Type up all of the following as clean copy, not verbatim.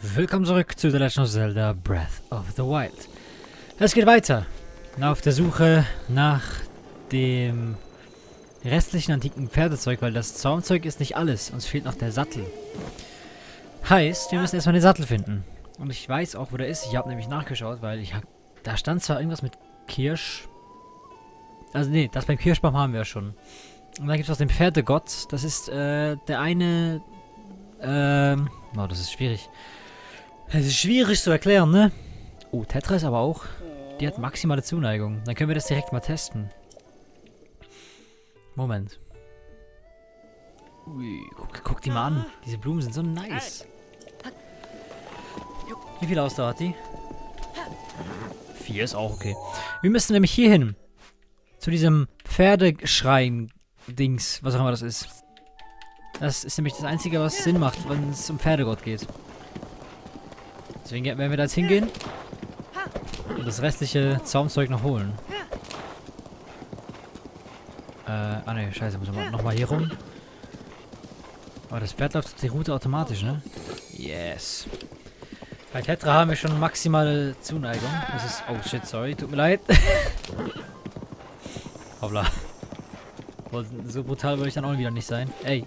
Willkommen zurück zu The Legend of Zelda Breath of the Wild. Es geht weiter. Auf der Suche nach dem restlichen antiken Pferdezeug, weil das Zaumzeug ist nicht alles. Uns fehlt noch der Sattel. Heißt, wir müssen erstmal den Sattel finden. Und ich weiß auch, wo der ist. Ich habe nämlich nachgeschaut, weil da stand zwar irgendwas mit Kirsch. Also nee, das beim Kirschbaum haben wir ja schon. Und dann gibt es auch den Pferdegott. Das ist der eine... oh, das ist schwierig. Das ist schwierig zu erklären, ne? Oh, Tetra ist aber auch... Die hat maximale Zuneigung. Dann können wir das direkt mal testen. Moment. Ui, guck die mal an. Diese Blumen sind so nice. Wie viel Ausdauer hat die? 4 ist auch okay. Wir müssen nämlich hier hin. Zu diesem Pferdeschrein-Dings. Was auch immer das ist. Das ist nämlich das Einzige, was Sinn macht, wenn es um Pferdegott geht. Deswegen werden wir da jetzt hingehen. Und das restliche Zaumzeug noch holen. Ne, scheiße, muss man nochmal hier rum. Aber das Pferd läuft die Route automatisch, ne? Yes. Bei Tetra haben wir schon maximale Zuneigung. Das ist... Oh shit, sorry, tut mir leid. Hoppla. So brutal würde ich dann auch wieder nicht sein. Ey.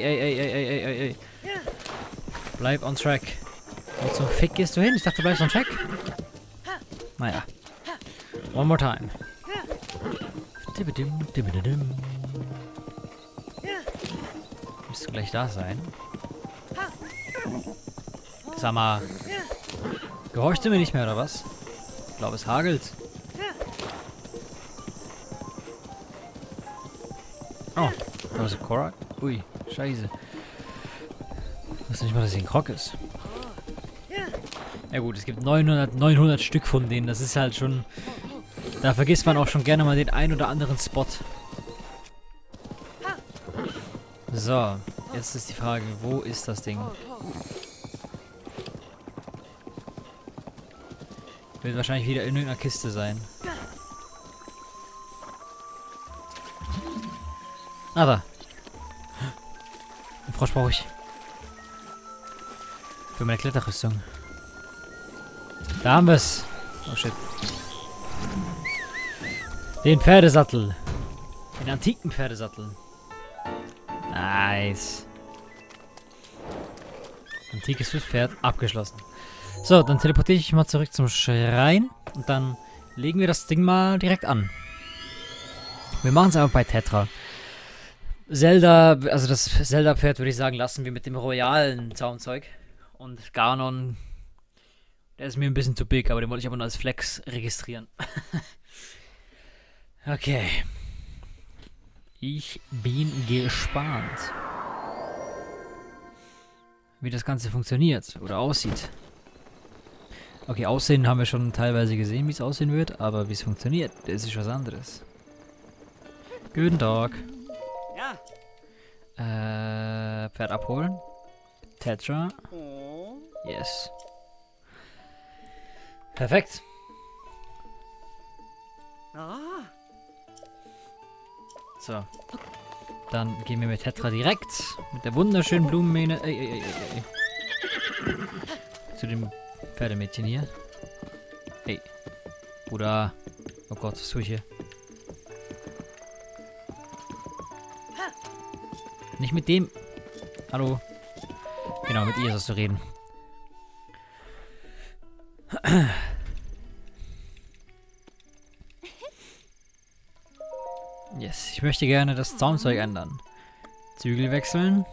Bleib on track. Wo zum Fick gehst du hin? Ich dachte, du bleibst on track. Naja. One more time. Müsste gleich da sein. Sag mal. Gehorchst du mir nicht mehr, oder was? Ich glaube, es hagelt. Oh, da ist ein Korak. Ui, scheiße. Ich wusste nicht mal, dass hier ein Krog ist. Ja gut, es gibt 900 Stück von denen. Das ist halt schon... Da vergisst man auch schon gerne mal den ein oder anderen Spot. So, jetzt ist die Frage, wo ist das Ding? Wird wahrscheinlich wieder in irgendeiner Kiste sein. Ah, da. Den Frosch brauche ich. Für meine Kletterrüstung. Da haben wir es. Oh shit. Den Pferdesattel. Den antiken Pferdesattel. Nice. Antikes Pferd abgeschlossen. So, dann teleportiere ich mich mal zurück zum Schrein. Und dann legen wir das Ding mal direkt an. Wir machen es einfach bei Tetra. Zelda, also das Zelda-Pferd würde ich sagen, lassen wir mit dem royalen Zaumzeug. Und Ganon, der ist mir ein bisschen zu big, aber den wollte ich aber nur als Flex registrieren. Okay. Ich bin gespannt, wie das Ganze funktioniert oder aussieht. Okay, Aussehen haben wir schon teilweise gesehen, wie es aussehen wird, aber wie es funktioniert, das ist was anderes. Guten Tag. Ja. Pferd abholen. Tetra. Yes. Perfekt. So. Dann gehen wir mit Tetra direkt. Mit der wunderschönen Blumenmähne. Zu dem Pferdemädchen hier. Ey. Bruder. Oh Gott, was tue ich hier? Nicht mit dem. Hallo. Genau, mit ihr sollst du reden. Yes, ich möchte gerne das Zaumzeug ändern. Zügel wechseln.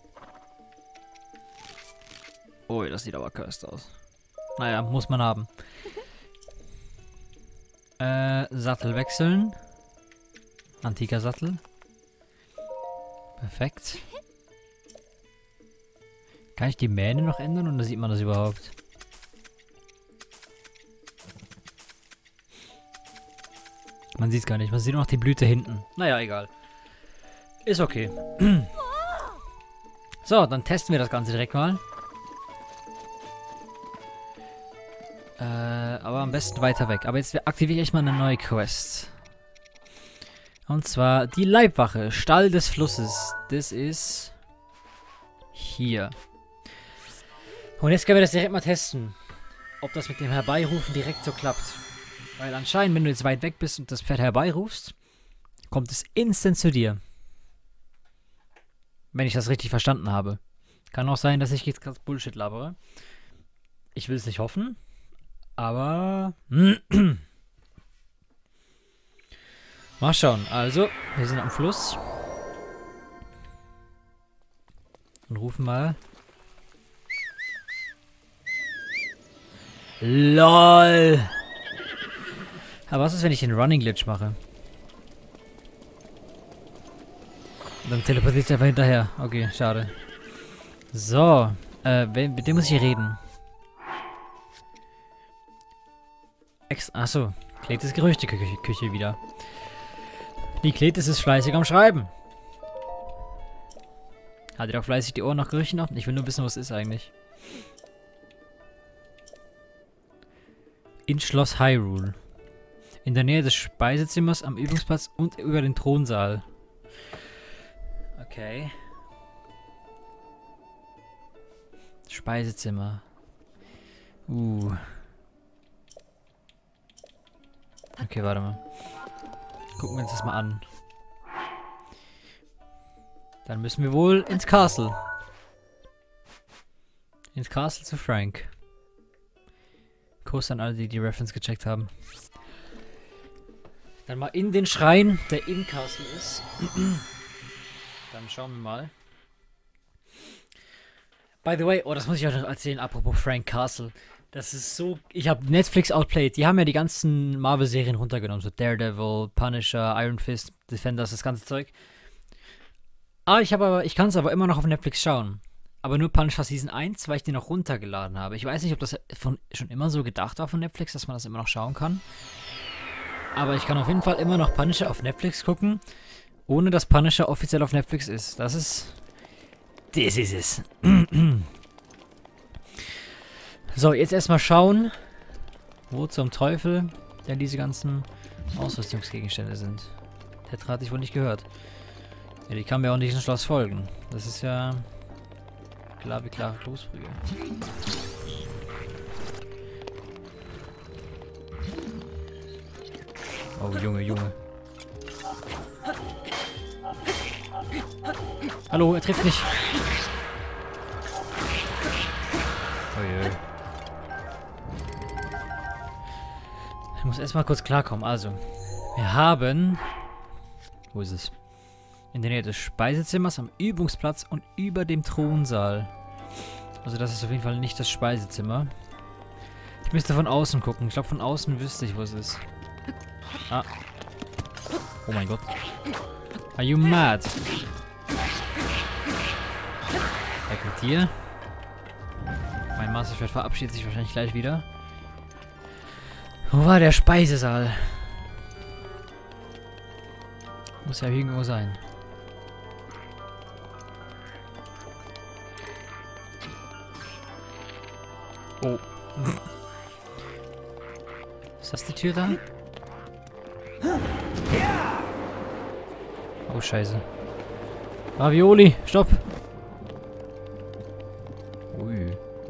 Oh, das sieht aber cursed aus. Naja, muss man haben. Sattel wechseln. Antiker Sattel. Perfekt. Kann ich die Mähne noch ändern oder sieht man das überhaupt? Man sieht es gar nicht. Man sieht nur noch die Blüte hinten. Naja, egal. Ist okay. So, dann testen wir das Ganze direkt mal. Aber am besten weiter weg. Aber jetzt aktiviere ich mal eine neue Quest. Und zwar die Leibwache. Stall des Flusses. Das ist... hier. Und jetzt können wir das direkt mal testen. Ob das mit dem Herbeirufen direkt so klappt. Weil anscheinend, wenn du jetzt weit weg bist und das Pferd herbeirufst, kommt es instant zu dir. Wenn ich das richtig verstanden habe. Kann auch sein, dass ich jetzt gerade Bullshit labere. Ich will es nicht hoffen. Aber... mal schauen. Also, wir sind am Fluss. Und rufen mal. LOL! Aber was ist, wenn ich den Running Glitch mache? Dann teleportiert er einfach hinterher. Okay, schade. So. Mit dem muss ich reden. Achso. Kletis Gerüchteküche wieder. Die Kletis ist fleißig am Schreiben. Hat ihr auch fleißig die Ohren nach Gerüchten noch? Ich will nur wissen, was es ist eigentlich. In Schloss Hyrule. In der Nähe des Speisezimmers, am Übungsplatz und über den Thronsaal. Okay. Speisezimmer. Okay, warte mal. Gucken wir uns das mal an. Dann müssen wir wohl ins Castle. Ins Castle zu Frank. Kurs an alle, die die Reference gecheckt haben. Dann mal in den Schrein, der im Castle ist. Dann schauen wir mal. By the way, oh, das muss ich euch noch erzählen, apropos Frank Castle. Das ist so... Ich habe Netflix outplayed. Die haben ja die ganzen Marvel-Serien runtergenommen. So Daredevil, Punisher, Iron Fist, Defenders, das ganze Zeug. Ich kann es aber immer noch auf Netflix schauen. Aber nur Punisher Season 1, weil ich den noch runtergeladen habe. Ich weiß nicht, ob das schon immer so gedacht war von Netflix, dass man das immer noch schauen kann. Aber ich kann auf jeden Fall immer noch Punisher auf Netflix gucken, ohne dass Punisher offiziell auf Netflix ist. Das ist es. So, jetzt erstmal schauen, wo zum Teufel denn diese ganzen Ausrüstungsgegenstände sind. Tetra hatte ich wohl nicht gehört. Ja, die kann mir auch nicht ins Schloss folgen. Das ist ja klar wie klare Kloßbrühe. Oh, Junge. Hallo, er trifft mich. Oh je. Ich muss erstmal kurz klarkommen. Also, wir haben... Wo ist es? In der Nähe des Speisezimmers, am Übungsplatz und über dem Thronsaal. Also das ist auf jeden Fall nicht das Speisezimmer. Ich müsste von außen gucken. Ich glaube, von außen wüsste ich, wo es ist. Ah. Oh mein Gott. Are you mad? Weg mit dir. Mein Masterschwert verabschiedet sich wahrscheinlich gleich wieder. Wo war der Speisesaal? Muss ja irgendwo sein. Oh. Ist das die Tür da? Oh, scheiße. Ravioli, stopp! Ui.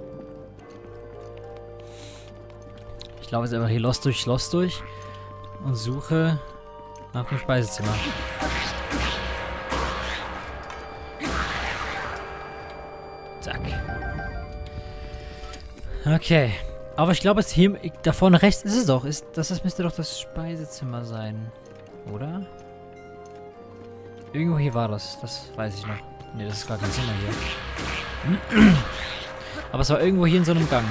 Ich laufe jetzt einfach hier Schloss durch Schloss durch und suche nach dem Speisezimmer. Zack. Okay. Aber ich glaube, jetzt hier da vorne rechts ist es doch. Das müsste doch das Speisezimmer sein. Oder? Irgendwo hier war das. Das weiß ich noch. Ne, das ist gar kein Zimmer hier. Aber es war irgendwo hier in so einem Gang.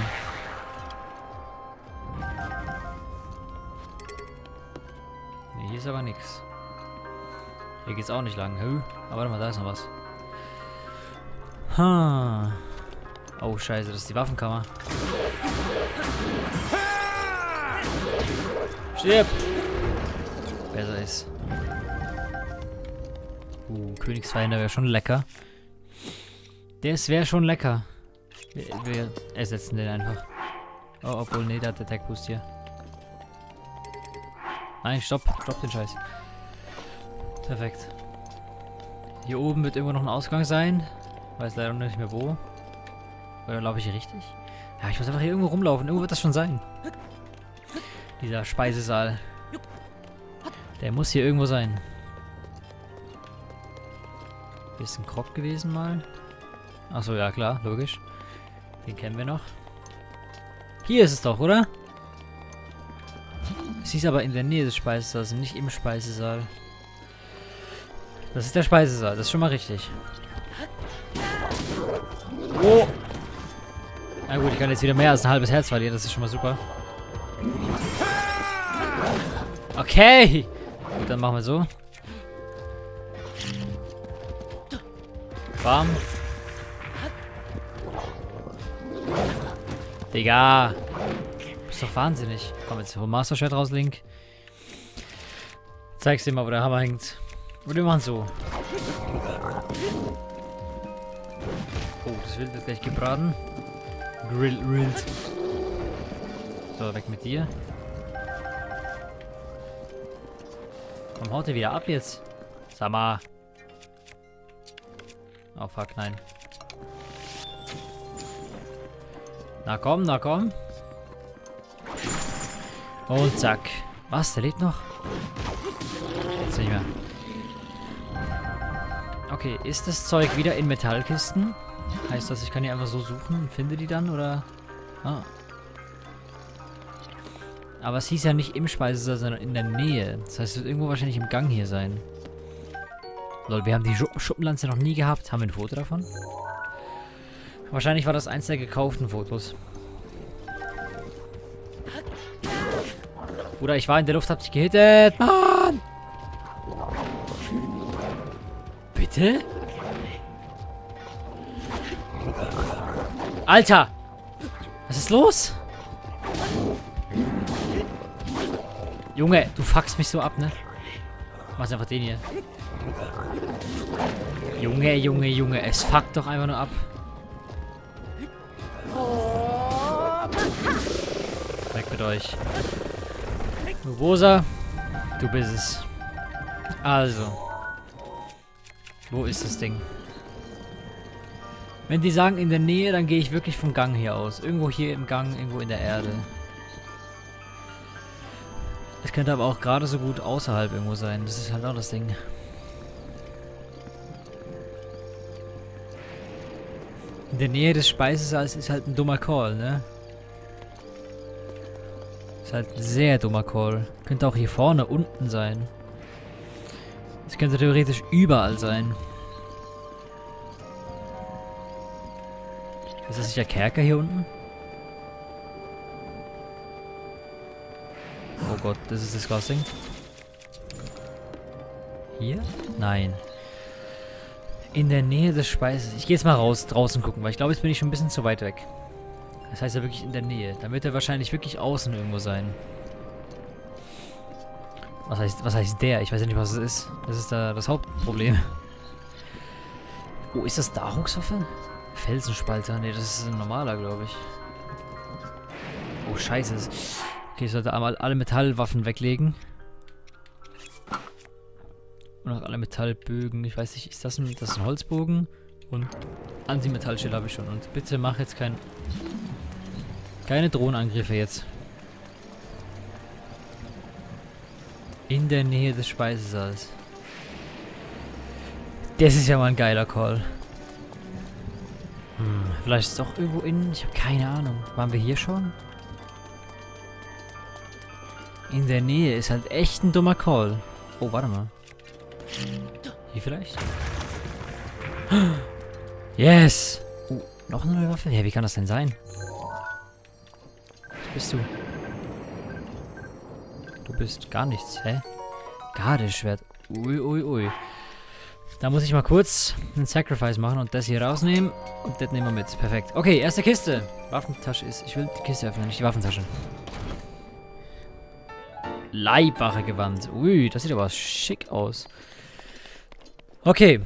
Ne, hier ist aber nichts. Hier geht's auch nicht lang. Aber warte mal, da ist noch was. Oh, scheiße, das ist die Waffenkammer. Stirb! Besser ist. Königsfeinde wäre schon lecker. Das wäre schon lecker. Wir ersetzen den einfach. Oh, obwohl, nee, der hat Attack Boost hier. Nein, stopp. Stopp den Scheiß. Perfekt. Hier oben wird irgendwo noch ein Ausgang sein. Weiß leider noch nicht mehr wo. Oder laufe ich hier richtig? Ja, ich muss einfach hier irgendwo rumlaufen. Irgendwo wird das schon sein. Dieser Speisesaal. Der muss hier irgendwo sein. Hier ist ein Krog gewesen mal. Achso, ja klar, logisch. Den kennen wir noch. Hier ist es doch, oder? Es ist aber in der Nähe des Speisesaals, nicht im Speisesaal. Das ist der Speisesaal, das ist schon mal richtig. Oh! Na gut, ich kann jetzt wieder mehr als ein halbes Herz verlieren, das ist schon mal super. Okay! Gut, dann machen wir so. Bam. Digga! Du bist doch wahnsinnig. Komm, jetzt hol Master Schwert raus, Link. Zeig's dir mal, wo der Hammer hängt. Und wir machen so. Oh, das Wild wird gleich gebraten. Grilled. So, weg mit dir. Komm, haut er wieder ab jetzt. Sag mal. Oh, fuck, nein. Na komm, na komm. Und zack. Was, der lebt noch? Jetzt nicht mehr. Okay, ist das Zeug wieder in Metallkisten? Heißt das, ich kann die einfach so suchen und finde die dann, oder? Ah. Aber es hieß ja nicht im Speisesaal, sondern in der Nähe. Das heißt, es wird irgendwo wahrscheinlich im Gang hier sein. Lol, wir haben die Schuppenlanze noch nie gehabt. Haben wir ein Foto davon? Wahrscheinlich war das eins der gekauften Fotos. Bruder, ich war in der Luft, hab dich gehittet. Mann! Bitte? Alter! Was ist los? Junge, du fuckst mich so ab, ne? Mach einfach den hier. Junge, Junge, Junge. Es fuckt doch einfach nur ab. Weg mit euch. Rosa, du bist es. Also. Wo ist das Ding? Wenn die sagen in der Nähe, dann gehe ich wirklich vom Gang hier aus. Irgendwo hier im Gang, irgendwo in der Erde. Es könnte aber auch gerade so gut außerhalb irgendwo sein. Das ist halt auch das Ding. In der Nähe des Speisesaals ist halt ein dummer Call, ne? Ist halt ein sehr dummer Call. Könnte auch hier vorne, unten sein. Es könnte theoretisch überall sein. Ist das nicht der Kerker hier unten? Oh Gott, das ist disgusting. Hier? Nein. In der Nähe des Speises. Ich gehe jetzt mal raus, draußen gucken, weil ich glaube, jetzt bin ich schon ein bisschen zu weit weg. Das heißt ja wirklich in der Nähe. Dann wird er wahrscheinlich wirklich außen irgendwo sein. Was heißt der? Ich weiß ja nicht, was es ist. Das ist da das Hauptproblem. Oh, ist das Daruxwaffe? Felsenspalter? Ne, das ist ein normaler, glaube ich. Oh, scheiße. Okay, ich sollte einmal alle Metallwaffen weglegen. Und auch alle Metallbögen. Ich weiß nicht, ist das ein Holzbogen? Und Antimetallschild habe ich schon. Und bitte mach jetzt keine Drohnenangriffe jetzt. In der Nähe des Speisesaals. Das ist ja mal ein geiler Call. Vielleicht ist es doch irgendwo innen. Ich habe keine Ahnung. Waren wir hier schon? In der Nähe ist halt echt ein dummer Call. Oh, warte mal. Hier vielleicht? Yes! Noch eine neue Waffe? Ja, wie kann das denn sein? Was bist du? Du bist gar nichts, hä? Gardeschwert. Ui, ui, ui. Da muss ich mal kurz einen Sacrifice machen und das hier rausnehmen. Und das nehmen wir mit. Perfekt. Okay, erste Kiste. Waffentasche ist... Ich will die Kiste öffnen, nicht die Waffentasche. Leibwache-Gewand. Ui, das sieht aber schick aus. Okay.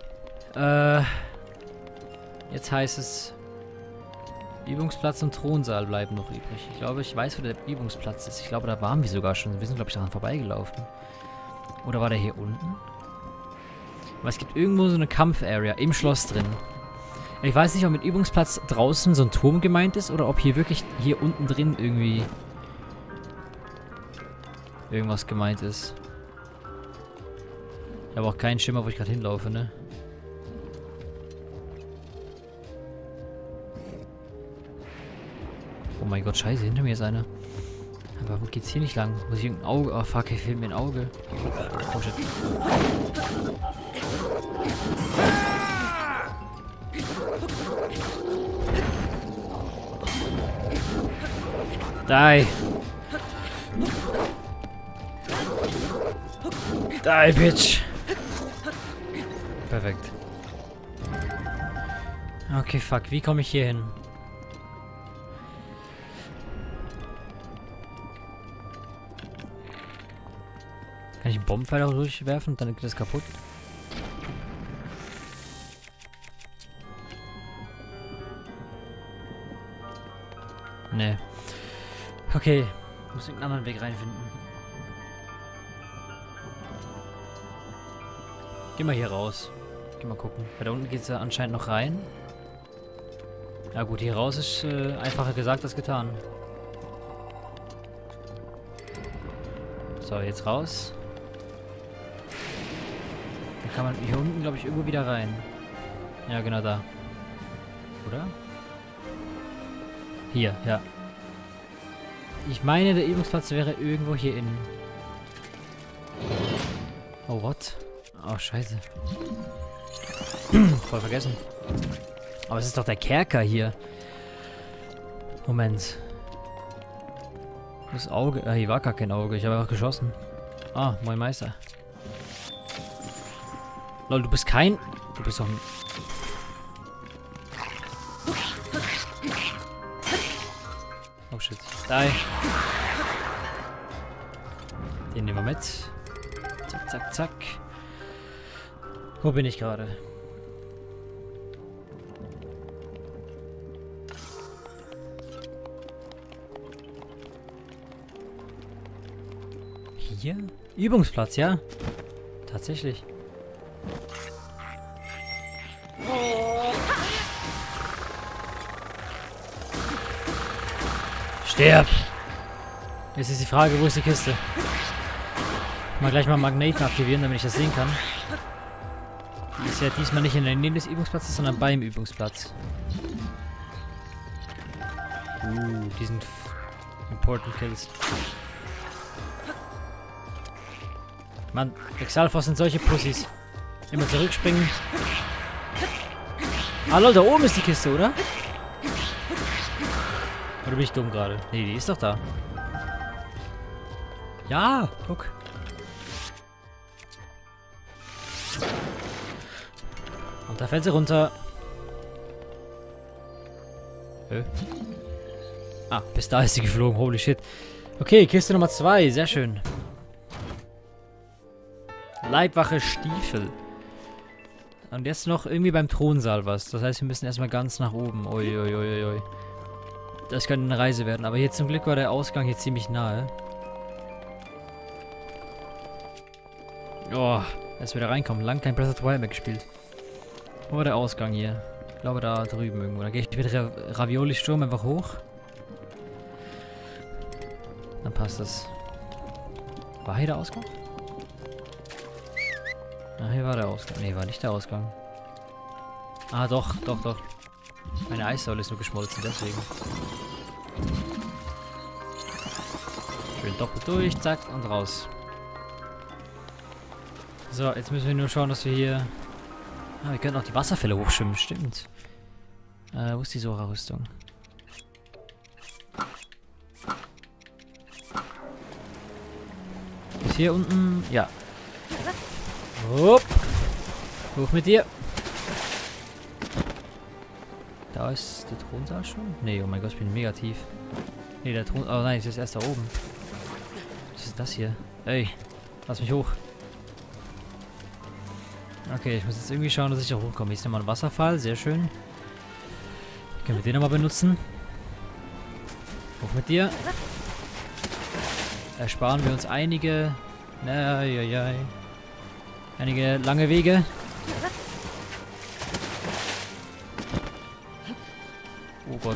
Jetzt heißt es... Übungsplatz und Thronsaal bleiben noch übrig. Ich glaube, ich weiß, wo der Übungsplatz ist. Ich glaube, da waren wir sogar schon. Wir sind, glaube ich, daran vorbeigelaufen. Oder war der hier unten? Aber es gibt irgendwo so eine Kampf-Area im Schloss drin. Ich weiß nicht, ob mit Übungsplatz draußen so ein Turm gemeint ist oder ob hier wirklich hier unten drin irgendwie irgendwas gemeint ist. Ich habe auch keinen Schimmer, wo ich gerade hinlaufe, ne? Oh mein Gott, scheiße, hinter mir ist einer. Aber warum geht's hier nicht lang? Muss ich irgendein Auge... Oh fuck, hier fehlt mir ein Auge. Oh shit. Die! Die, Bitch! Perfekt. Okay, fuck. Wie komme ich hier hin? Kann ich einen Bombenpfeil auch durchwerfen und dann geht das kaputt? Nee. Okay. Muss irgendeinen anderen Weg reinfinden. Geh mal hier raus. Geh mal gucken. Weil da unten geht es ja anscheinend noch rein. Ja gut, hier raus ist einfacher gesagt als getan. So, jetzt raus. Dann kann man hier unten, glaube ich, irgendwo wieder rein. Ja, genau da. Oder? Hier, ja. Ich meine, der Übungsplatz wäre irgendwo hier innen. Oh, what? Oh, scheiße. Voll vergessen. Aber es ist doch der Kerker hier. Moment. Das Auge. Ah, hier war gar kein Auge. Ich habe einfach geschossen. Ah, moin Meister. Lol, du bist kein... Du bist doch ein... Oh shit. Die. Den nehmen wir mit. Zack, zack, zack. Wo bin ich gerade? Hier? Übungsplatz, ja? Tatsächlich. Sterb! Jetzt ist die Frage, wo ist die Kiste? Mal gleich mal Magneten aktivieren, damit ich das sehen kann. Die ist ja diesmal nicht in der Nähe des Übungsplatzes, sondern beim Übungsplatz. Die sind important Kills. Mann, Exalfos sind solche Pussys. Immer zurückspringen. Ah lol, da oben ist die Kiste, oder? Oder bin ich dumm gerade? Nee, die ist doch da. Ja, guck. Und da fällt sie runter. Ah, bis da ist sie geflogen. Holy shit. Okay, Kiste Nummer 2. Sehr schön. Leibwache Stiefel. Und jetzt noch irgendwie beim Thronsaal was. Das heißt, wir müssen erstmal ganz nach oben. Uiuiuiui. Das könnte eine Reise werden. Aber hier zum Glück war der Ausgang hier ziemlich nahe. Oh, jetzt wieder reinkommen. Lang kein Breath of the Wild mehr gespielt. Wo war der Ausgang hier? Ich glaube da drüben irgendwo. Da gehe ich mit Ravioli-Sturm einfach hoch. Dann passt das. War hier der Ausgang? Ah, hier war der Ausgang. Ne, war nicht der Ausgang. Ah, doch, doch, doch. Meine Eissäule ist nur geschmolzen, deswegen. Schön doppelt durch, zack, und raus. So, jetzt müssen wir nur schauen, dass wir hier... Ah, wir können auch die Wasserfälle hochschwimmen, stimmt. Wo ist die Sora-Rüstung? Ist hier unten... Ja. Hopp. Hoch mit dir. Da ist der Thronsaal schon? Nee, oh mein Gott, ich bin mega tief. Nee, der Thron... Oh nein, es ist erst da oben. Was ist das hier? Ey, lass mich hoch. Okay, ich muss jetzt irgendwie schauen, dass ich da hochkomme. Hier ist nochmal ein Wasserfall, sehr schön. Können wir den nochmal benutzen. Hoch mit dir. Ersparen wir uns einige... einige lange Wege. Gott.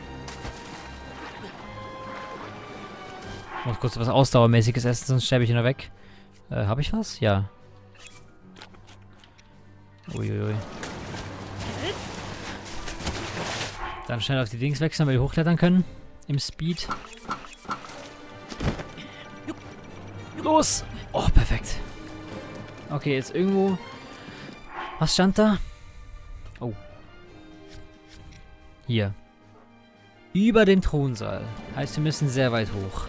Ich muss kurz was Ausdauermäßiges essen, sonst sterbe ich ihn noch weg. Habe ich was? Ja. Uiuiui. Dann schnell auf die Dings wechseln, weil wir hochklettern können. Im Speed. Los! Oh, perfekt. Okay, jetzt irgendwo... Was stand da? Oh. Hier. Über dem Thronsaal. Heißt, wir müssen sehr weit hoch.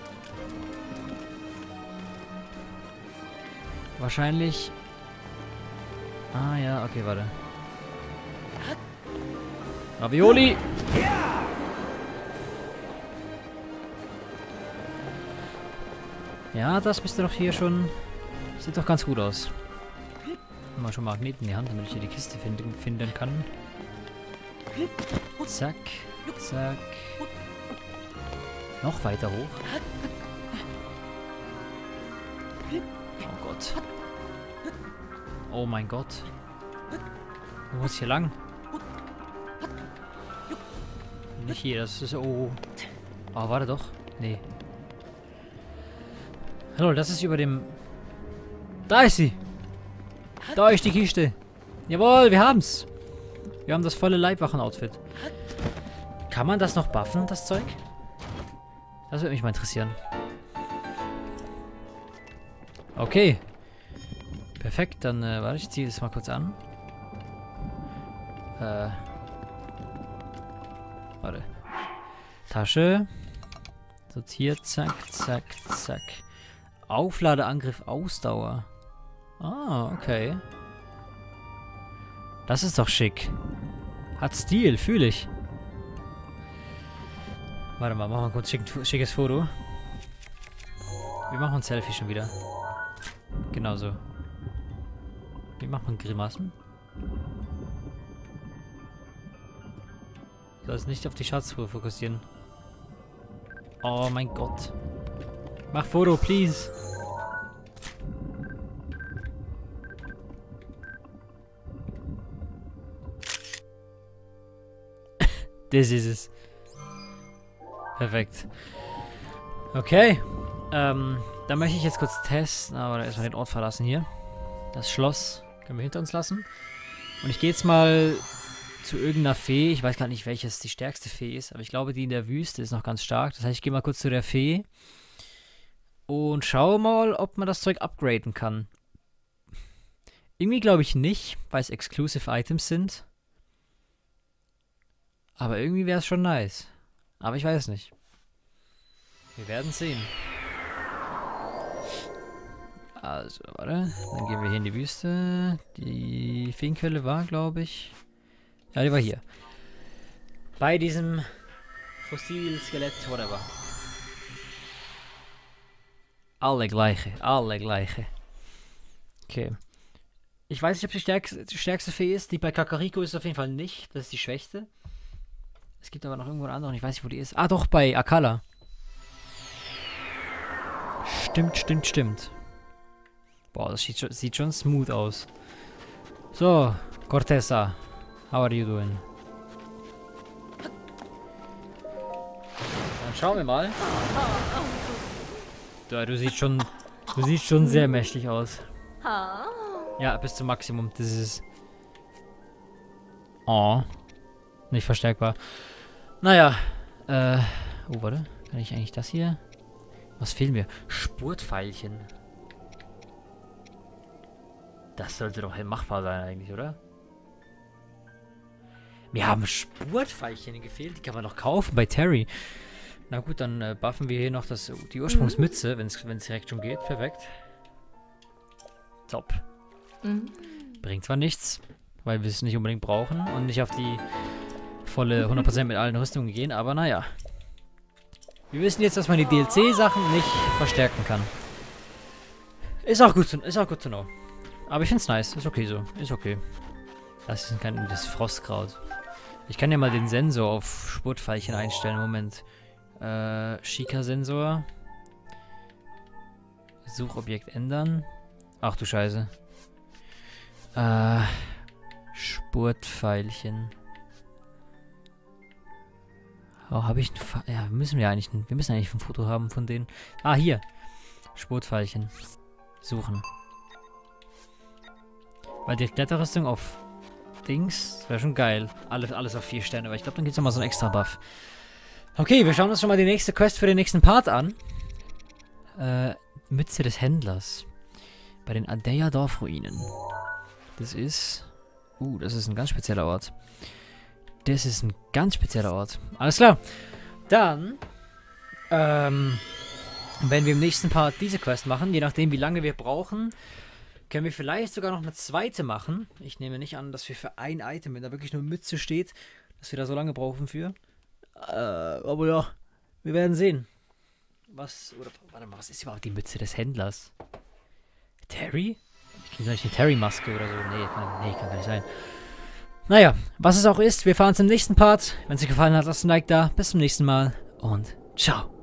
Wahrscheinlich... Ah ja, okay, warte. Ravioli! Ja, das müsste doch hier schon... Sieht doch ganz gut aus. Mal schon Magneten in die Hand, damit ich hier die Kiste finden kann. Zack, zack. Noch weiter hoch. Oh Gott. Oh mein Gott. Wo muss ich hier lang? Nicht hier, das ist... Oh. Oh, warte doch. Nee. Hallo, das ist über dem... Da ist sie! Da ist die Kiste! Jawohl, wir haben's! Wir haben das volle Leibwachen-Outfit. Kann man das noch buffen, das Zeug? Das würde mich mal interessieren. Okay. Perfekt, dann, warte, ich ziehe das mal kurz an. Warte. Tasche. Sortiert, zack, zack, zack. Aufladeangriff, Ausdauer. Ah, okay. Das ist doch schick. Hat Stil, fühle ich. Warte mal, machen wir kurz schickes Foto. Wir machen ein Selfie schon wieder. Genau so. Wie macht man Grimassen? Ich soll es nicht auf die Schatztruhe fokussieren. Oh mein Gott. Mach Foto, please. Das ist es. Perfekt. Okay. Dann möchte ich jetzt kurz testen, aber erstmal den Ort verlassen hier. Das Schloss können wir hinter uns lassen. Und ich gehe jetzt mal zu irgendeiner Fee. Ich weiß gar nicht, welches die stärkste Fee ist, aber ich glaube, die in der Wüste ist noch ganz stark. Das heißt, ich gehe mal kurz zu der Fee und schaue mal, ob man das Zeug upgraden kann. Irgendwie glaube ich nicht, weil es Exclusive Items sind. Aber irgendwie wäre es schon nice. Aber ich weiß nicht. Wir werden sehen. Also, warte. Dann gehen wir hier in die Wüste. Die Feenquelle war, glaube ich... Ja, die war hier. Bei diesem Fossil, Skelett, whatever. Alle gleiche, alle gleiche. Okay. Ich weiß nicht, ob die stärkste Fee ist. Die bei Kakariko ist es auf jeden Fall nicht. Das ist die schwächste. Es gibt aber noch irgendwo eine andere. Ich weiß nicht, wo die ist. Ah, doch, bei Akala. Stimmt, stimmt, stimmt. Boah, das sieht schon smooth aus. So, Cortesa. How are you doing? Dann schauen wir mal. Du siehst schon sehr mächtig aus. Ja, bis zum Maximum. Das ist... Oh. Nicht verstärkbar. Naja. Oh, warte. Kann ich eigentlich das hier? Was fehlen mir? Spurtpfeilchen. Das sollte doch machbar sein eigentlich, oder? Mir haben Spurtpfeilchen gefehlt. Die kann man noch kaufen bei Terry. Na gut, dann buffen wir hier noch die Ursprungsmütze, wenn es direkt schon geht. Perfekt. Top. Bringt zwar nichts, weil wir es nicht unbedingt brauchen und nicht auf die volle 100% mit allen Rüstungen gehen, aber naja. Wir wissen jetzt, dass man die DLC-Sachen nicht verstärken kann. Ist auch gut to know. Aber ich find's nice. Ist okay so. Ist okay. Das ist das Frostkraut. Ich kann ja mal den Sensor auf Spurtpfeilchen einstellen. Moment. Shika-Sensor. Suchobjekt ändern. Ach du Scheiße. Spurtpfeilchen. Oh, habe ich ein... Ja, müssen wir eigentlich... Wir müssen eigentlich ein Foto haben von denen. Ah, hier. Sportpfeilchen. Suchen. Weil die Kletterrüstung auf Dings wäre schon geil. Alles auf 4 Sterne. Aber ich glaube, dann gibt es nochmal so einen extra Buff. Okay, wir schauen uns schon mal die nächste Quest für den nächsten Part an. Mütze des Händlers. Bei den Adeya Dorfruinen. Das ist... das ist ein ganz spezieller Ort. Das ist ein ganz spezieller Ort. Alles klar. Dann, wenn wir im nächsten Part diese Quest machen, je nachdem wie lange wir brauchen, können wir vielleicht sogar noch eine zweite machen. Ich nehme nicht an, dass wir für ein Item, wenn da wirklich nur Mütze steht, dass wir da so lange brauchen für. Aber ja, wir werden sehen. Warte mal, was ist überhaupt die Mütze des Händlers? Terry? Ich kriege gleich eine Terry-Maske oder so. Nee, kann gar nicht sein. Naja, was es auch ist, wir fahren zum nächsten Part. Wenn es euch gefallen hat, lasst ein Like da. Bis zum nächsten Mal und ciao.